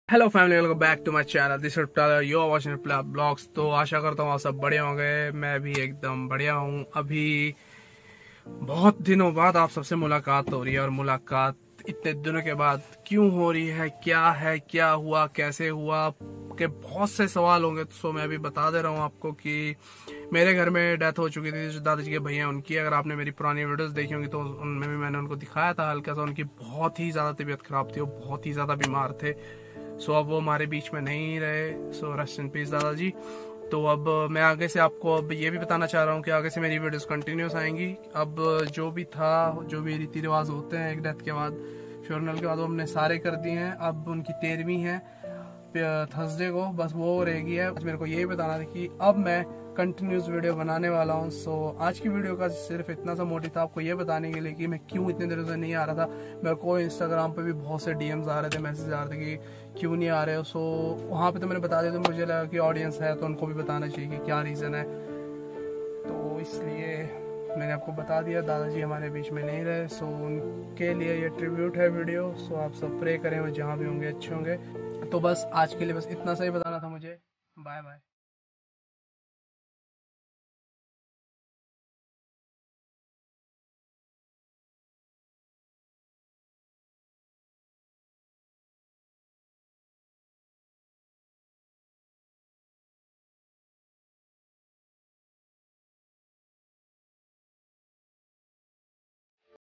Hello family, welcome back to my channel. This is tyre, you are watching vlogs. तो आशा करता हूँ आप सब बढ़िया होंगे। मैं भी एकदम बढ़िया हूँ। अभी बहुत दिनों बाद आप सबसे मुलाकात हो रही है, और मुलाकात इतने दिनों के बाद क्यों हो रही है, क्या हुआ, कैसे हुआ, के बहुत से सवाल होंगे। तो मैं अभी बता दे रहा हूँ आपको कि मेरे घर में डेथ हो चुकी थी जो दादाजी के भैया उनकी। अगर आपने मेरी पुरानी वीडियोस देखी होंगी तो उनमें भी मैंने उनको दिखाया था हल्का सा। उनकी बहुत ही ज़्यादा तबीयत खराब थी, वो बहुत ही ज़्यादा बीमार थे। सो अब वो हमारे बीच में नहीं रहे। सो रेस्ट इन पीस दादाजी। तो अब मैं आगे से आपको अब ये भी बताना चाह रहा हूँ कि आगे से मेरी वीडियोस कंटिन्यूस आएंगी। अब जो भी था, जो भी रीति रिवाज होते हैं एक डेथ के बाद, फ्यूनरल के बाद, वो हमने सारे कर दिए हैं। अब उनकी 13वीं है थर्सडे को, बस वो रहेगी है। मेरे को यही बताना था कि अब मैं कंटिन्यूस वीडियो बनाने वाला हूँ। सो आज की वीडियो का सिर्फ इतना सा मोटिव था आपको ये बताने के लिए कि मैं क्यों इतने दिनों से नहीं आ रहा था। मेरे को इंस्टाग्राम पे भी बहुत से डीएम्स आ रहे थे, मैसेज आ रहे थे कि क्यों नहीं आ रहे हो। सो वहाँ पे तो मैंने बता दिया, तो मुझे लगा कि ऑडियंस है तो उनको भी बताना चाहिए कि क्या रीज़न है। तो इसलिए मैंने आपको बता दिया, दादाजी हमारे बीच में नहीं रहे। सो उनके लिए ये ट्रिब्यूट है वीडियो। सो आप सब प्रे करें, वो जहाँ भी होंगे अच्छे होंगे। तो बस आज के लिए बस इतना सा ही बताना था मुझे। Bye bye.